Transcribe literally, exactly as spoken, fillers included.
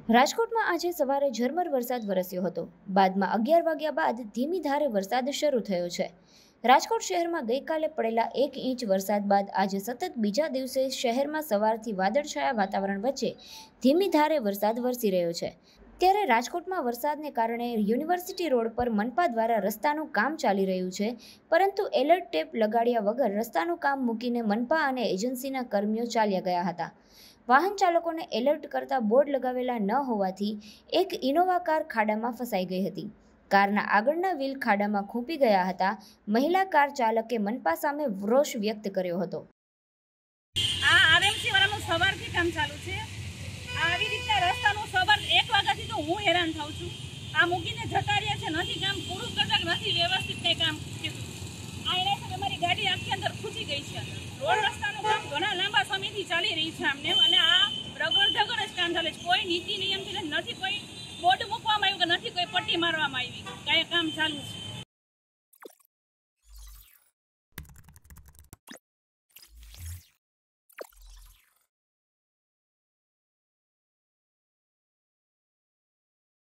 રાજકોટમાં આજે સવારે ઝરમર વરસાદ વરસ્યો હતો. બાદમાં અગિયાર વાગ્યા બાદ ધીમી ધારે વરસાદ શરૂ થયો છે. રાજકોટ શહેરમાં ગઈકાલે પડેલા એક ઇંચ વરસાદ બાદ આજે સતત બીજા દિવસે શહેરમાં સવારથી વાદળછાયા વાતાવરણ વચ્ચે ધીમી ધારે વરસાદ વરસી રહ્યો છે. ત્યારે રાજકોટમાં વરસાદને કારણે યુનિવર્સિટી રોડ પર મનપા દ્વારા રસ્તાનું કામ ચાલી રહ્યું છે, પરંતુ એલર્ટ ટેપ લગાડ્યા વગર રસ્તાનું કામ મૂકીને મનપા અને એજન્સીના કર્મીઓ ચાલ્યા ગયા હતા. વાહન ચાલકોને એલર્ટ કરતા બોર્ડ લગાવેલા ન હોવાથી એક ઇનોવા કાર ખાડામાં ફસાઈ ગઈ હતી. કારના આગળના વ્હીલ ખાડામાં ખૂંપી ગયા હતા. મહિલા કાર ચાલકે મનપા સામે રોષ વ્યક્ત કર્યો હતો. આ આરએમસી વાળાનું સવારથી કામ ચાલુ છે. આવી રીતના રસ્તાનું સવાર એક વાગ્યાથી તો હું હેરાન થાઉં છું. આ મૂકીને જતા રહ્યા છે, નથી કામ પૂરું કરતા, નથી વ્યવસ્થિત કંઈ કામ કીધું. આ એના છે મારી ગાડી આખી અંદર ખૂંચી ગઈ છે. રોડ રસ્તાનું કામ ઘણા લાંબા સમયથી ચાલી રહી છે આમને, અને આ રગડ ઝગડ જ કામ ચાલે છે. કોઈ નીતિ નિયમથી નથી, કોઈ બોર્ડ મૂકવામાં આવ્યું કે નથી કોઈ પટ્ટી મારવામાં આવી, કાંઈ કામ ચાલુ છે.